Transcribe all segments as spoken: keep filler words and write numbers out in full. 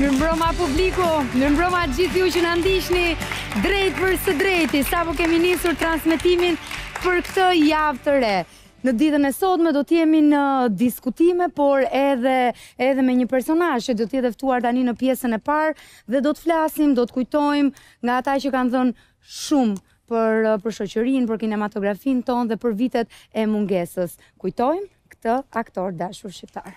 Mirëmbrëma publiku, mirëmbrëma gjithë ju që na ndiqni drejt për së drejti, sapo kemi nisur transmetimin për këtë javë të re. Në ditën e sotme do të jemi në diskutime, por edhe edhe me një personazh që do të jetë ftuar tani në pjesën e parë dhe do të flasim, do të kujtojmë nga ata që kanë dhënë shumë për për shoqërinë, për kinematografinë tonë dhe për vitet e mungesës. Kujtojmë këtë aktor dashur shqiptar.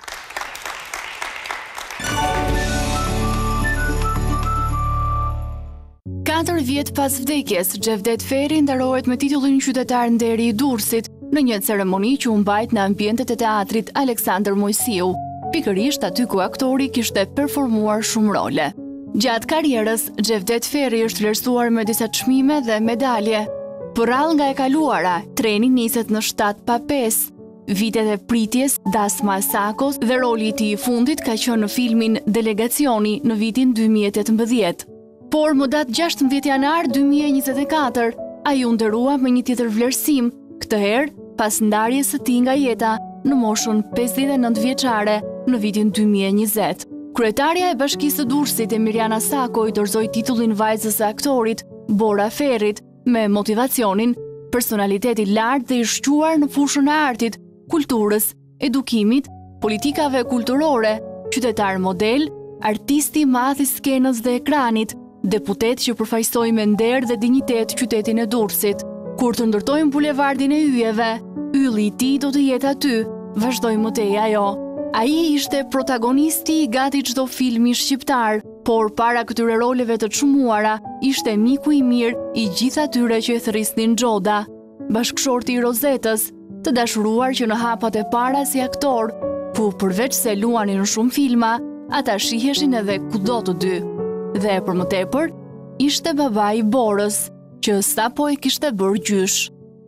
Katër vjet pas vdekjes, Xhevdet Feri ndarohet me titullin qytetar nderi i Durrësit në një ceremoni që u mbajt në ambientet e teatrit Aleksandër Mojsiu, pikërisht aty ku aktori kishte performuar shumë role. Gjatë karrierës, Xhevdet Feri është vlerësuar me disa çmime dhe medalje. Përrall nga e kaluara, treni niset në shtat pa pesë. Vitet e pritjes, Dasma Sakos dhe roli i tij i fundit ka qenë në filmin Delegacioni në vitin dy mijë e tetëmbëdhjetë. Por më datë gjashtëmbëdhjetë janar dy mijë e njëzet e katër, ai u nderua me një tjetër vlerësim, këtë herë pas ndarjes së tij nga jeta në moshën pesëdhjetë e nëntë vjeçare në vitin dy mijë e njëzet. Kryetarja e Bashkisë së Durrësit Emiliana Sako i dorëzoi titullin vajzës së aktorit Bora Ferrit me motivacionin personaliteti i lartë dhe i shquar në fushën e artit, kulturës, edukimit, politikave kulturore, qytetar model, artisti i madh i skenës dhe ekranit, deputet që përfaqësoi me nder dhe dinjitet qytetin e Durrësit. Kur të ndërtojmë bulevardin e yjeve, ylli i tij do të jetë aty, vazhdoi mëtej ajo. Ai ishte protagonisti i gati çdo filmi shqiptar, por para këtyre roleve të çmuara, ishte miku i mirë i gjithë atyre që e thërrisnin Xhoda, bashkëshorti i Rozetës, të dashuruar që në hapat e para si aktor, ku përveç se luanin në shumë filma, ata shiheshin edhe kudo të dy. Dhe për më tepër, ishte baba i Borës, që sapo e kishte bërë gjysh.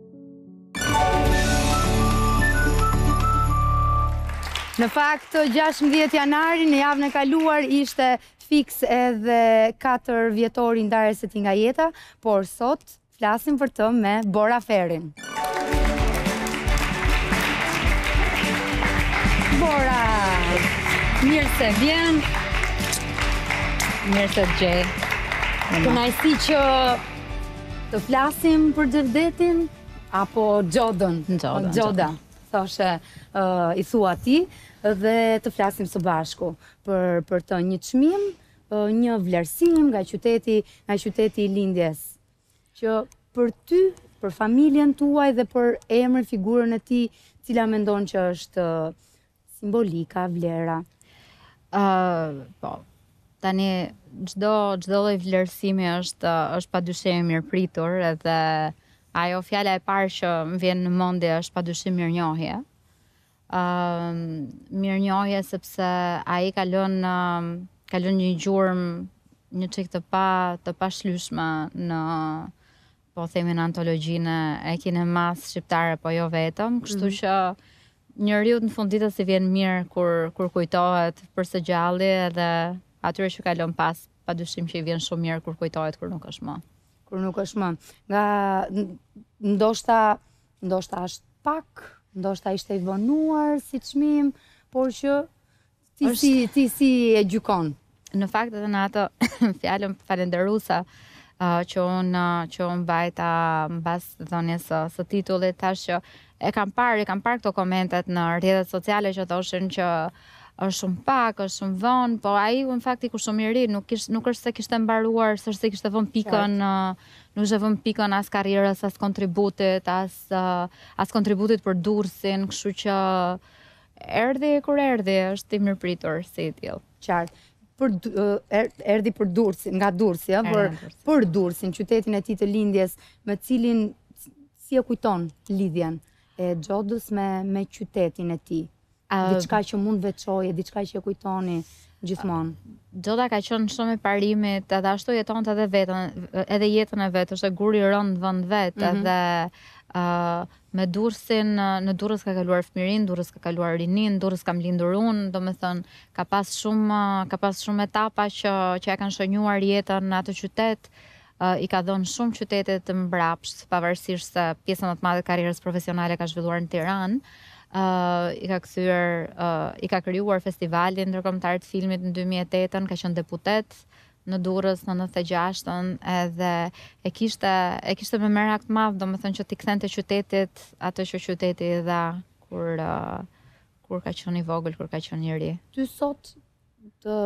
Në fakt, gjashtëmbëdhjetë janari në javën e kaluar ishte fiks edhe katër vjetori ndarjes së tij nga jeta, por sot flasim për të me Bora Ferin. Bora, mirë se vjen. Mirë se të gjej. Kënaqësi që të flasim për Xhevdetin apo Xhodën? Xhoda. Xhoda, thoshe uh, i thua ti, dhe të flasim së bashku për për të një çmim, uh, një vlerësim nga qyteti, nga qyteti i lindjes, që për ty, për familjen tuaj dhe për emrin, figurën e tij, cila mendon që është uh, simbolika, vlera? Uh, po, tani çdo çdo lloj vlerësimi është është padyshim mirëpritur, edhe ajo fjala e parë që më vjen në mendje është padyshim mirënjohje. Ëm uh, mirënjohje sepse ai ka lënë ka lënë një gjurmë një çik të pa të pashlyeshme në, po themi, në antologjinë e kinemas shqiptare, po jo vetëm, kështu mm. që njeriu në fund ditës i vjen mirë kur kur kujtohet për së gjalli, edhe atyre që kalon pas, padyshim që i vjen shumë mirë kur kujtohet kur nuk është më. Kur nuk është më. Nga ndoshta ndoshta është pak, ndoshta ishte i vonuar si çmim, por që ti është... si ti si e gjykon? Në fakt edhe në atë fjalën falenderuese uh, që unë që unë mbajta mbas dhënies së, së titullit, tash që e kam parë, e kam parë këto komentet në rrjetet sociale që thoshin që është shumë pak, është shumë vonë, po ai në fakt i kur shumë i ri, nuk kish, nuk është se kishte mbaruar, s'është se kishte vënë pikën, uh, nuk ishte vënë pikën as karrierës, as kontributit, as uh, as kontributit për Durrësin, kështu që erdhi kur erdhi, është i mirëpritur si i tillë. Qartë. Për uh, erdhi për Durrësin, nga Durrësi, ja, për për Durrësin, qytetin e tij të lindjes, me cilin si e kujton lidhjen e Xhodës me me qytetin e tij. Uh, diçka që mund veçoje, diçka që e kujtoni gjithmonë. Xhoda ka qenë shumë e parimit, edhe ashtu jetonte edhe vetën, edhe jetën e vet, është gur i rënd vend vet, mm -hmm. edhe uh, me Durrësin, në Durrës ka kaluar fëmijërinë, Durrës ka kaluar rinin, Durrës kam lindur unë, domethënë ka pas shumë ka pas shumë etapa që që ja kanë shënjuar jetën në atë qytet. Uh, i ka dhënë shumë qytete të mbrapsht, pavarësisht se pjesën më të madhe të karrierës profesionale ka zhvilluar në Tiranë. Uh, i ka kthyer, uh, i ka krijuar festivalin ndërkombëtar të filmit në dy mijë e tetë, ka qenë deputet në Durrës në nëntëdhjetë e gjashtën, edhe e kishte e kishte me merak të madh, domethënë që t'i kthente qytetit atë që qyteti i dha kur uh, kur ka qenë i vogël, kur ka qenë i ri. Ty sot të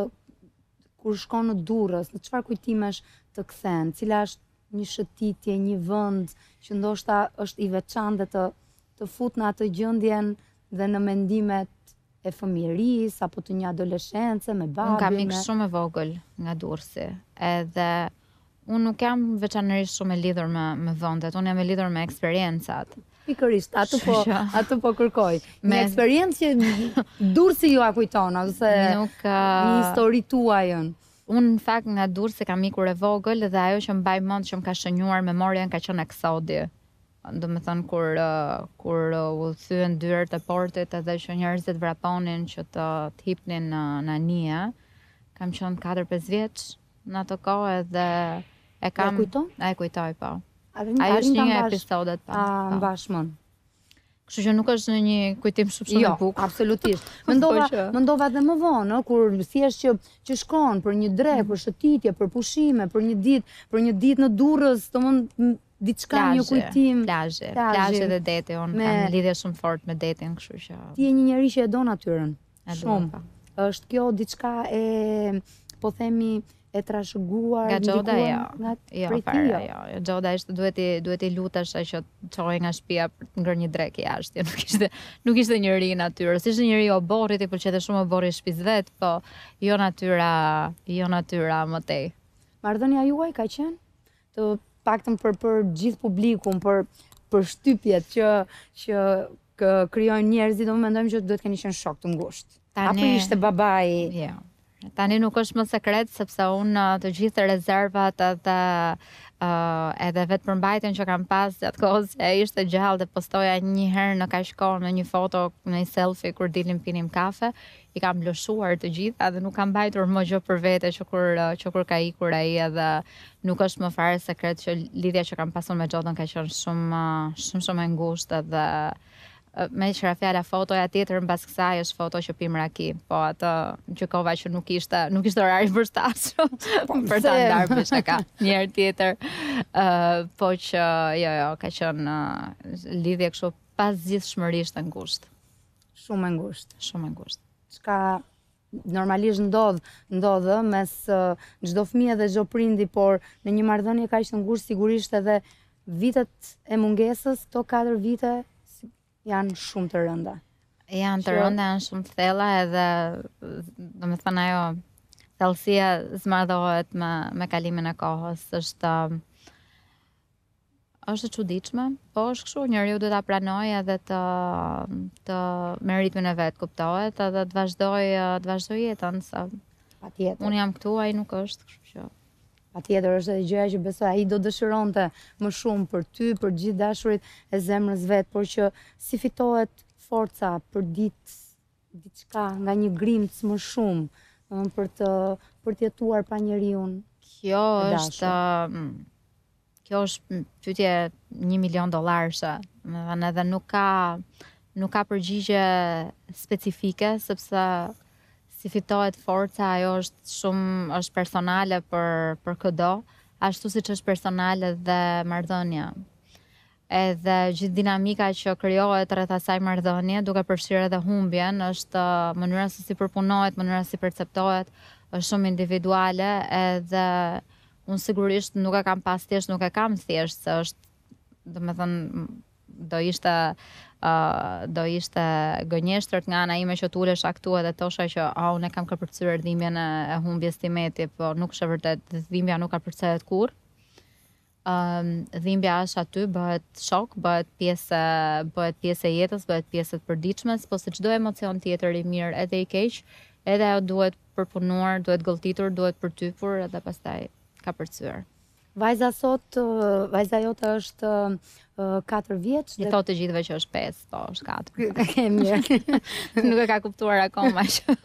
kur shkon në Durrës, në çfarë kujtimesh të kthen? Cila është një shëtitje, një vend që ndoshta është i veçantë dhe të të fut në atë gjendjen dhe në mendimet e fëmijërisë apo të një adoleshence me babin? Unë kam me... ikë shumë e vogël nga Durrësi, edhe unë nuk jam veçanërisht shumë e lidhur me, me vendet, unë jam e lidhur me eksperiencat. Pikërisht, atë po, atë po kërkoj. Me... Një eksperiencë që Durrësi ju a kujton, ose nuk, uh... një histori tuajën. Unë në fakt nga Durrësi kam ikur e vogël dhe ajo që mbaj mend që më ka shënjuar memorien ka qenë eksodi. Do me thënë kur, uh, kur uh, u thyen dyert e portit edhe që njerëzit vraponin që të, të hipnin në, në anije. Kam qenë katër pesë vjeç në ato kohë edhe e kam... E kujton? E kujtoj, po. Ajo është një nga episodet, po. A, mbashmën. Kështu që nuk është në një kujtim shumë shumë jo, i bukur. Absolutisht. Mendova, mendova edhe më vonë, kur thjesht që që shkon për një dre, për shëtitje, për pushime, për një ditë, për një ditë në Durrës, domethënë diçka një kujtim. Plazhe, plazhe dhe deti, unë me... kam lidhje shumë fort me detin, kështu që. Ti je një njerëz që e do natyrën. Shumë. Është kjo diçka e, po themi, e trashëguar, nga Gjoda, jo. Nga jo, fare, jo. Gjoda ishte duhet i duhet i lutesh që të çojë nga shtëpia për të ngërë një drek jashtë. Nuk ishte nuk ishte njëri i natyrës. Ishte njëri i oborrit, i pëlqente shumë oborri i shtëpisë vet, po jo natyra, jo natyra më tej. Marrëdhënia juaj ka qenë të paktën për për gjithë publikun, për për shtypjet që që kë krijojnë njerëzit, do mendojmë që duhet keni qenë shok të ngushtë. Apo ishte babai? Jo. Tani nuk është më sekret, sepse unë të gjithë rezervat edhe, uh, edhe vetë përmbajtjen që kam pas atë kohës e ishte gjallë dhe postoja një herë në kaq kohë në një foto, në një selfie kur dilim pinim kafe, i kam lëshuar të gjitha dhe nuk kam mbajtur më gjë për vete që kur, që kur ka ikur ai, edhe nuk është më fare sekret që lidhja që kam pasur me Xhodën ka qenë shumë shumë shumë e ngushtë edhe me qëra fjalla fotoja tjetër mbas kësaj është foto që pim raki, po atë gjykova që nuk ishte nuk ishte orari përshtatshëm për ta ndarë për shaka një herë tjetër. Uh, po që jo jo ka qenë uh, lidhje kështu pas gjithshmërisht e ngushtë. Shumë e ngushtë. Shumë e ngushtë. Çka normalisht ndodh, ndodh mes çdo fëmijë dhe çdo prindi, por në një marrëdhënie kaq të ngushtë sigurisht edhe vitet e mungesës, këto katër vite janë shumë të rënda. Janë të rënda, janë shumë të thella edhe, do me thënë ajo, thellësia zmadhohet me, me kalimin e kohës, është është e çuditshme, po është kështu, njeriu duhet ta pranojë edhe të të me ritmin e vet, kuptohet, edhe të vazhdoj të vazhdoj jetën, sa patjetër. Unë jam këtu, ai nuk është, kështu që. Patjetër është edhe gjëja që besoj ai do dëshironte më shumë për ty, për gjithë dashurit e zemrës vet, por që si fitohet forca për ditë diçka nga një grimc më shumë, domethënë për të për të jetuar pa njeriu. Kjo është kjo është pyetje një milion dollarëshe, domethënë edhe nuk ka nuk ka përgjigje specifike, sepse si fitohet forca, ajo është shumë është personale për për çdo, ashtu siç është personale dhe marrëdhënia. Edhe gjithë dinamika që krijohet rreth asaj marrëdhënie, duke përfshirë edhe humbjen, është mënyra se si përpunohet, mënyra si perceptohet, është shumë individuale, edhe unë sigurisht nuk e kam pas thjesht, nuk e kam thjesht, se është, domethënë, do ishte Uh, do ishte gënjeshtër nga ana ime që t'ulesh aktu edhe tosha që a unë kam kapërcyer dhimbjen e humbjes të Meti, po nuk është vërtet, dhimbja nuk kapërcehet kurrë. Um, dhimbja është aty, bëhet shok, bëhet pjesë bëhet pjesë e jetës, bëhet pjesë e përditshmes, po si çdo emocion tjetër i mirë edhe i keq, edhe ajo duhet përpunuar, duhet gëlltitur, duhet përtypur edhe pastaj kapërcyer. Vajza sot, vajza jote është katër vjeç. I thotë të gjithëve që është pesë, po është katër. Ke mirë. Nuk e ka kuptuar akoma që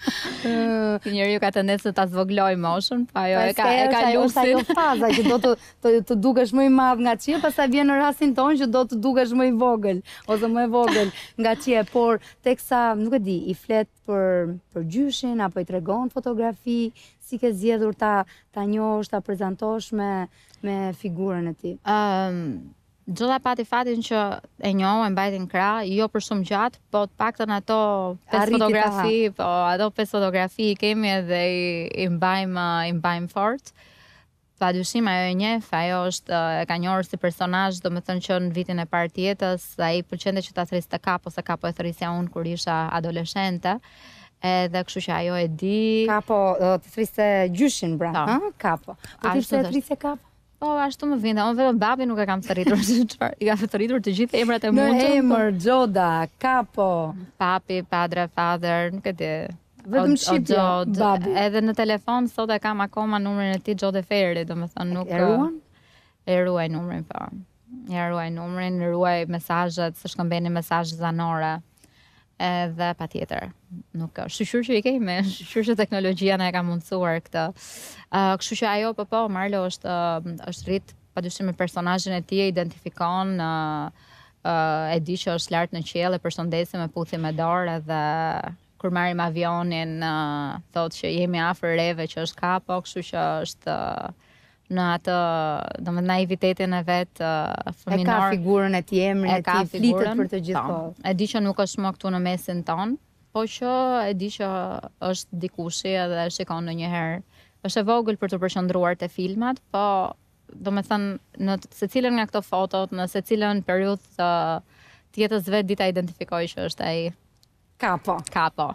njeriu ka tendencë ta zvogloj moshën, po ajo e ka e ka lusin. Ajo faza që do të të, të dukesh më i madh nga qie, pastaj vjen në rastin tonë që do të dukesh më i vogël ose më e vogël nga qie, por teksa nuk e di, i flet për për gjyshin apo i tregon fotografi, si ke zgjedhur ta ta njohësh, ta prezantosh me me figurën e tij. Ëm Gjodha pati fatin që e njohu, e mbajti në krah, jo për shumë gjatë, po të paktën ato pesë fotografi, po ato pesë fotografi i kemi edhe i, i mbajmë i mbajmë fort. Padyshim ajo e njeh, ajo është e ka njohur si personazh, domethënë që në vitin e parë të jetës, ai pëlqente që ta thrisë kapo, se kapo e thrisja unë kur isha adoleshente. Edhe kështu që ajo e di. Kapo të thrisë gjyshin pra, ha? Kapo. Po ti pse thrisë kapo? Po, ashtu më vinte. Unë vetëm babi nuk e kam të rritur. I ka të rritur të gjithë emrat e mundshëm. Në emër, Gjoda, Kapo. Papi, padre, father, nuk e di. Vetëm shqipje, babi. Edhe në telefon, sot e kam akoma numrin e tij Gjode Feri, domethënë nuk... E ruan? E ruaj numrin, po. E ruaj numrin, ruaj mesazhet, se shkëmbeni mesazhe zanore. Edhe pa tjetër, nuk është. Shqyqyr që i kemi, shqyqyr që teknologjia na e ka mundësuar këtë. Uh, kështu që ajo, po po, Marlo është, uh, është rrit, padyshim me personazhin e tij, identifikon, uh, uh, e di që është lart në qiell, e përshëndesim me puthje me dorë, edhe kur marrim avionin, uh, thotë që jemi afër reve që është kapo, kështu që është... Uh, në atë, domethënë naivitetin e vet uh, fëminor. E ka figurën e tij, emrin e tij, flitet për të gjithë kohë. E di që nuk është më këtu në mesin ton, po që e di që është dikushi edhe shikon ndonjëherë. Është e vogël për të përqendruar te filmat, po domethënë në secilën nga këto fotot, në secilën periudhë të jetës vet dita identifikoj që është ai Kapo. Kapo.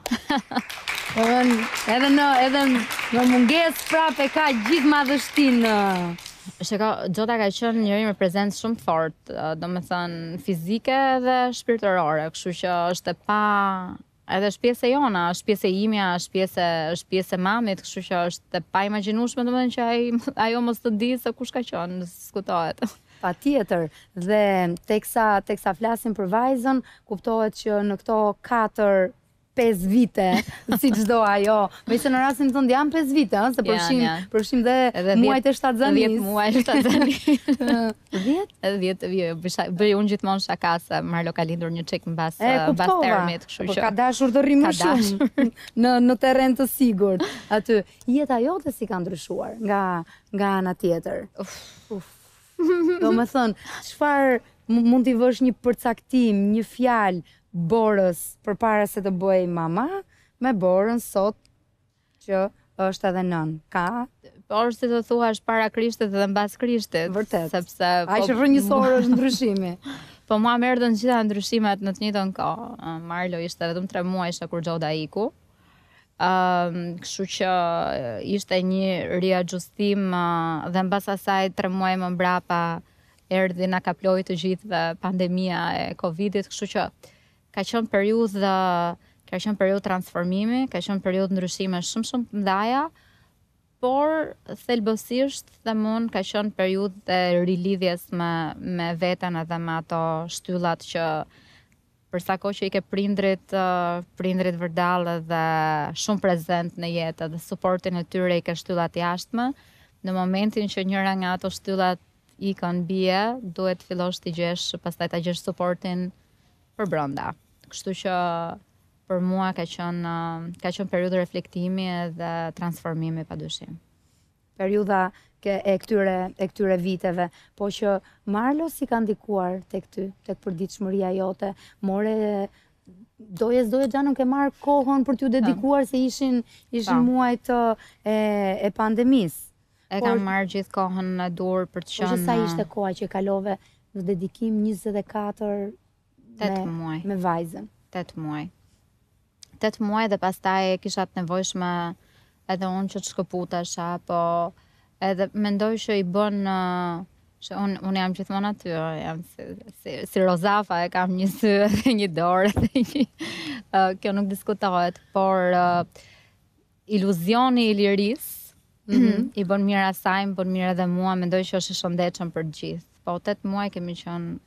Edhe në edhe në mungesë prapë ka gjithë madhështinë. Shiko, Gjota ka qenë njëri me prezencë shumë fort, domethënë fizike dhe shpirtërore, kështu që është e pa edhe është pjesë e jona, është pjesë e imja, është pjesë është pjesë e mamit, kështu që është e pa imagjinueshme domethënë që ai ajo mos të di se kush ka qenë, skutohet. Pa tjetër, dhe teksa teksa flasim për vajzën, kuptohet që në këto katër pesë vite, si çdo ajo, meqenëse në rastin tonë janë pesë vite, ëh, se përfshim përfshim dhe muajt e shtatzanis. dhjetë muaj shtatzanis. dhjetë? Edhe dhjetë, jo, bëj unë gjithmonë shaka se Marlo ka lindur një çik mbas mbas termit, kështu që ka dashur të rrimë shumë në në terren të sigurt. Aty jeta jote si ka ndryshuar nga nga ana tjetër. Uf. Uf. Do me thënë, çfarë mund t'i vësh një përcaktim, një fjalë Borës për para se të bëj mama, me Borën sot që është edhe nën. Ka? Por si të thuash para Krishtit dhe mbas Krishtit. Vërtet. Sepse ai që vër njësor është ndryshimi. Po mua më erdhën gjitha ndryshimet në të njëjtën kohë. Marlo ishte vetëm tre muajsh kur Gjoda iku. Um, kështu që ishte një riajustim uh, dhe mbas asaj tre muaj më mbrapa erdhi na kaploi të gjithëve pandemia e Covidit, kështu që ka qenë periudhë ka qenë periudhë transformimi, ka qenë periudhë ndryshime shumë shumë të mëdha, por thelbësisht themun ka qenë periudhë e rilidhjes me me veten edhe me ato shtyllat që për sa kohë që i ke prindrit, uh, prindrit vërdallë dhe shumë prezent në jetë dhe suportin e tyre i ke shtyllat jashtme, në momentin që njëra nga ato shtyllat i kanë bie, duhet fillosh t'i gjesh, pastaj ta gjesh suportin për brenda. Kështu që për mua ka qenë uh, ka qenë periudhë reflektimi dhe transformimi padyshim. Periudha e këtyre e këtyre viteve, po që Marlo si ka ndikuar tek ty, tek përditshmëria jote, more doje s'doje xhanun ke marr kohën për t'ju dedikuar se ishin ishin muajt e e pandemisë. E kam marr gjithë kohën në dur për të qenë. Po sa ishte koha që kalove në dedikim njëzet e katër tetë muaj me vajzën? tetë muaj. tetë muaj dhe pastaj kisha të nevojshme edhe unë që të shkëputesha, po edhe mendoj që i bën, që unë un jam gjithmonë aty, jam si, si, si Rozafa, e kam një sy edhe një dorë, edhe një, uh, kjo nuk diskutohet, por uh, iluzioni i lirisë, mm-hmm. i bën mirë asaj, më bën mirë edhe mua, mendoj që është i shëndetshëm për gjithë. Po tetë muaj kemi qenë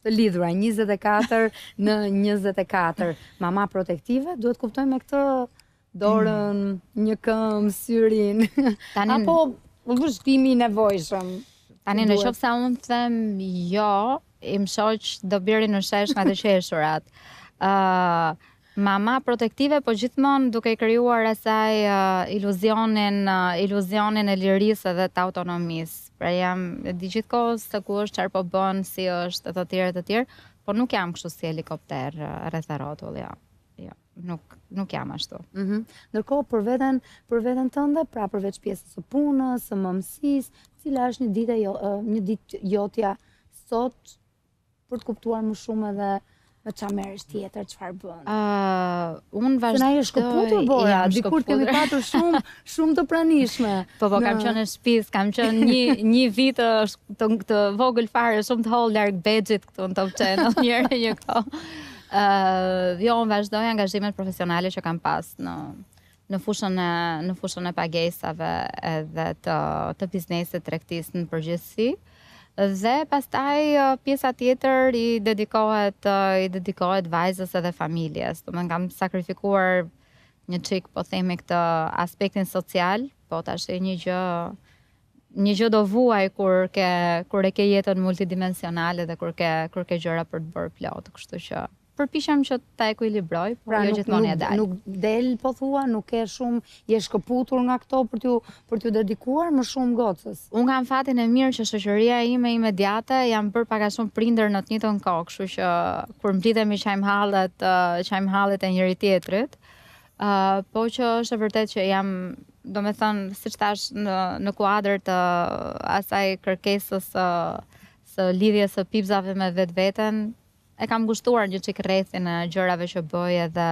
të lidhura, njëzet e katër në njëzet e katër. Mama protektive, duhet kuptoj me këtë dorën, një këmbë, syrin, apo vështimi i nevojshëm. Tani në qoftë se unë të them jo, im shoq do biri në shesh nga të qeshurat. Uh, mama protektive, po gjithmonë duke i krijuar asaj uh, iluzionin, uh, iluzionin e lirisë dhe të autonomisë. Pra jam di gjithkohës se ku është, çfarë po bën, si është, e të tjerë të tjerë, por nuk jam kështu si helikopter uh, rreth rrotull, jo. Jo, nuk nuk jam ashtu. Mm -hmm. Ndërkohë për veten, për veten tënde, pra përveç pjesës së punës, së mëmësisë, cila është një ditë jo, uh, një ditë jotja sot për të kuptuar më shumë edhe me çfarë merresh tjetër, çfarë bën? Uh, unë vazhdoj. Se na je shkëputur, Bora, dikur kemi patur shumë shumë të pranishme. Po po, kam qenë në shtëpi, kam qenë një një vit të, të vogël fare, shumë të holl larg Bexhit këtu në Top Channel, njëherë një kohë. Uh, jo, unë vazhdoj angazhimet profesionale që kam pas në në fushën e në fushën e pagesave edhe të të biznesit, tregtisë në përgjithësi. Dhe pastaj pjesa tjetër i dedikohet i dedikohet vajzës edhe familjes. Do të kam sakrifikuar një çik, po themi, këtë aspektin social, po tash e një gjë një gjë do vuaj kur ke kur e ke jetën multidimensionale dhe kur ke kur ke gjëra për të bërë plot, kështu që përpiqem që ta ekuilibroj, por pra, jo gjithmonë e dal. Nuk del, po thua, nuk ke shumë, je shkëputur nga këto për t'ju për t'ju dedikuar më shumë gocës. Unë kam fatin e mirë që shoqëria ime imediate jam bërë pak a shumë prindër në të njëjtën kohë, kështu që kur mblidhemi qajm hallet, qajm hallet e njëri tjetrit, uh, po që është e vërtet që jam, do me thënë, siç thash, në në kuadër të asaj kërkesës së së lidhjes së pipzave me vetveten, e kam gushtuar një çik rrethin e gjërave që bëj edhe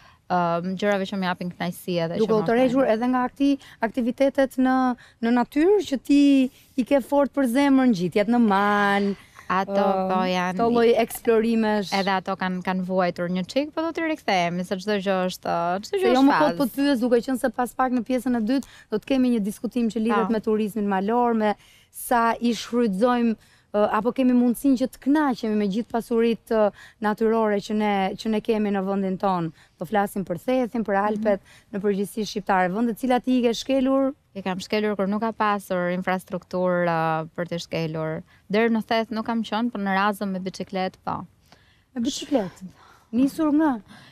um, gjërave që më japin kënaqësi edhe duke u tërhequr edhe nga akti, aktivitetet në në natyrë që ti i ke fort për zemrën, ngjitjet në mal. Ato uh, po janë. Ato lloj eksplorimesh. Edhe ato kanë kanë vuajtur një çik, po do t'i rikthehemi se çdo gjë është, çdo gjë është. Jo më kot po të pyes, duke qenë se pas pak në pjesën e dytë do të kemi një diskutim që lidhet me turizmin malor, me sa i shfrytëzojmë apo kemi mundësinë që të kënaqemi me gjithë pasuritë natyrore që ne që ne kemi në vendin ton. Do flasim për Thethin, për Alpet, mm-hmm. në përgjithësi shqiptare, vende të cilat i ke shkelur. I kam shkelur kur nuk ka pasur infrastrukturë uh, për të shkelur. Deri në Theth nuk kam qenë, por në Razëm me biçikletë po. Me biçikletë. Nisur nga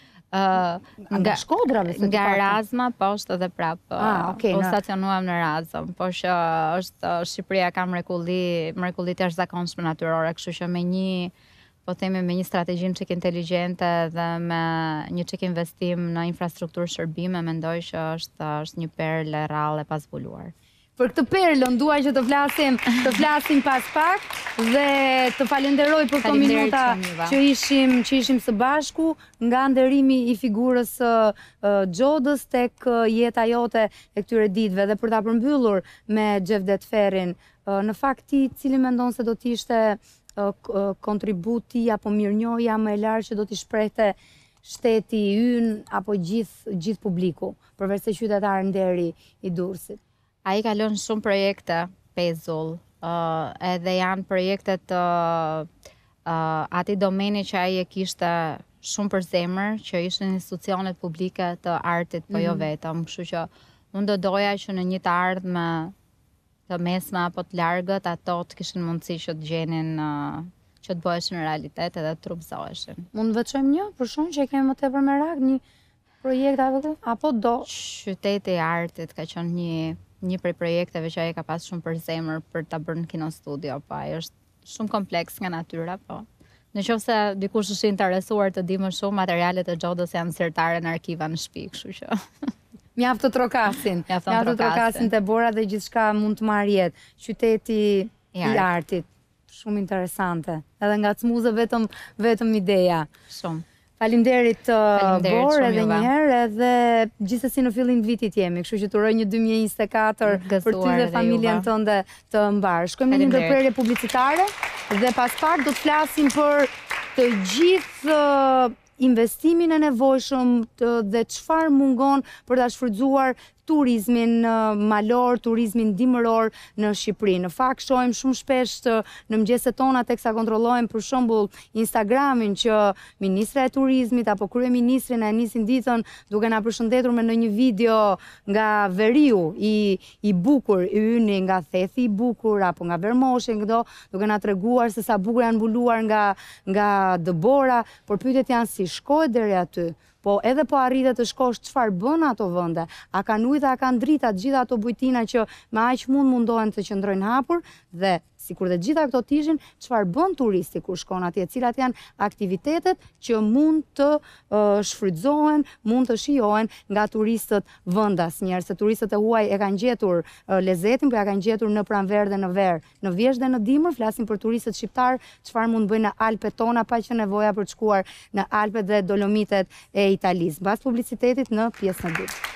Uh, nga Shkodrave, nga Razma poshtë dhe prapë. Ah, okay, u në... stacionuam në Razëm, po që është Shqipëria ka mrekulli, mrekulli të jashtëzakonshme natyrore, kështu që me një, po themi, me një strategji çik inteligjente dhe me një çik investim në infrastrukturë shërbime, mendoj që është është një perlë e rrallë e pazbuluar. Për këtë perlën duaj që të flasim, të flasim pas pak dhe të falenderoj për këto minuta që ishim, që ishim së bashku, nga nderimi i figurës së uh, Xhodës tek uh, jeta jote e këtyre ditëve dhe për ta përmbyllur me Xhevdet Ferrin. Uh, në fakt ti cili mendon se do të ishte uh, kontributi apo mirënjohja më e lartë që do t'i shprehte shteti ynë apo gjithë gjithë publiku, përveç se qytetar nderi i Durrësit? Ai ka lënë shumë projekte pezull, uh, edhe janë projekte të uh, atij domeni që ai e kishte shumë për zemër, që ishin institucionet publike të artit, po mm. jo vetëm, kështu që unë do doja që në një të ardhme të mesme apo të largët, ato të kishin mundësi që të gjenin uh, që të bëheshin realitet edhe të trupzoheshin. Mund të veçojmë një, për shumë që e kemi më tepër merak, një projekt apo do? Qyteti i artit ka qenë një një prej projekteve që ai ka pas shumë për zemër për ta bërë në kino studio, po ai është shumë kompleks nga natyra, po. Nëse dikush është i interesuar të di më shumë, materialet e Xhodës janë sirtare në arkiva në shtëpi, kështu që mjaft të trokasin. Mjaft të trokasin te Bora dhe gjithçka mund të marrë jetë. Qyteti i artit, shumë interesante. Edhe ngacmuese vetëm vetëm ideja. Shumë. Faleminderit uh, Bor edhe një herë, edhe gjithsesi në fillim të vitit jemi, kështu që të uroj një dy mijë e njëzet e katër për ty dhe familjen tënde të mbar. Shkojmë në një ndërprerje publicitare dhe pas pak do të flasim për të gjithë uh, investimin e nevojshëm të, dhe çfarë mungon për ta shfrytzuar turizmin malor, turizmin dimëror në Shqipëri. Në fakt shohim shumë shpesh në mëngjeset tona teksa kontrollojmë për shembull Instagramin që ministra e turizmit apo kryeministri na nisin ditën duke na përshëndetur me ndonjë video nga veriu i i bukur, i yni nga thethi i bukur apo nga Vermoshi, këto duke na treguar se sa bukur janë mbuluar nga nga dëbora, por pyetjet janë si shkohet deri aty. Po edhe po arritet të shkosh, çfarë bën ato vende? A kanë ujë dhe a kanë drita të gjitha ato bujtina që me aq mund mundohen të qëndrojnë hapur dhe sikur dhe gjitha këto tishin, çfarë bën turisti kur shkon atje, cilat janë aktivitetet që mund të uh, shfrytëzohen, mund të shijohen nga turistët vendas, njerëz se turistët e huaj e kanë gjetur uh, lezetin, por ja kanë gjetur në pranverë dhe në verë, në vjesht dhe në dimër, flasim për turistët shqiptar, çfarë mund bëjnë në Alpet tona pa që nevoja për të shkuar në Alpet dhe Dolomitet e Italisë. Mbas publicitetit në pjesën e dytë.